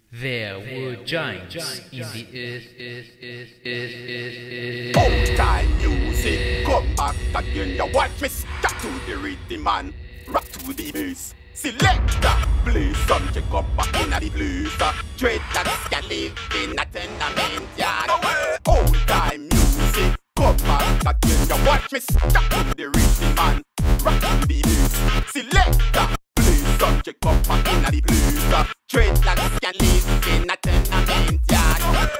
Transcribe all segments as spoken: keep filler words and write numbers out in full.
There were giants in the earth, earth, earth, earth, earth, earth. Old time music, come back again. You watch me start to the rhythm man, rock to the bass. Selector, play some check up back in the blues. Trade that can live in a tenement yard. Old time music, come back again. You watch me start to the rhythm man, rock to the bass. Selector, play some check up back in the blues. Trade that can live in a tenement yard.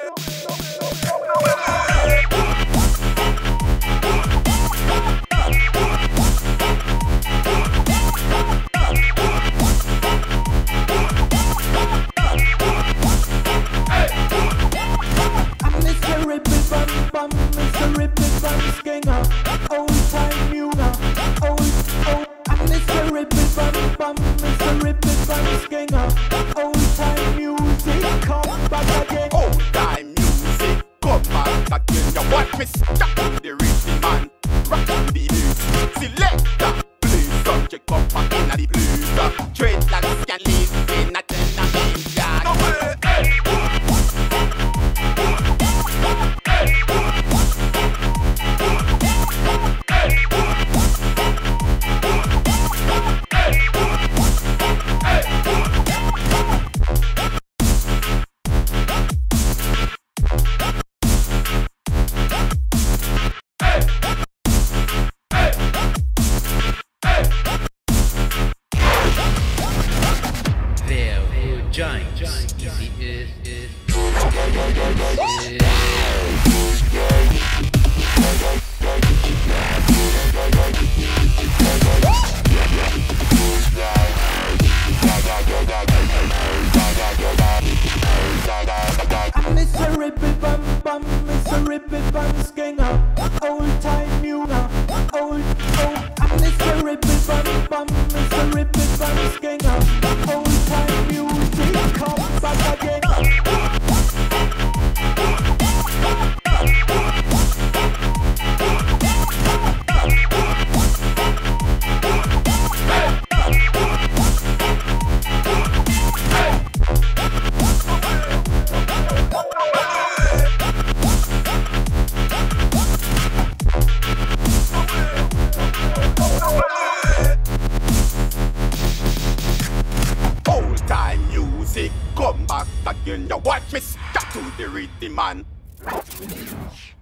Old time music, old, old, I'm Mister Rippin' Bum Bum, Mister Rippin' Bum Skinger. Old time music, come back again. Old time music, come back again. You watch me start to the rhythm man, rock to the bass. Selector, play some check up back in the blues. Dreadlocks can live in a tenement yard. Giants in the earth, earth, earth, I'm Mister Rippin' Bum Bum, Mister Rippin' Bum Skinger. Old time music, old, old, I'm Mister Rippin' Bum Bum, Mister Rippin' Bum Skinger. Old time music, come back again. Come back again, you watch me start to the rhythm man.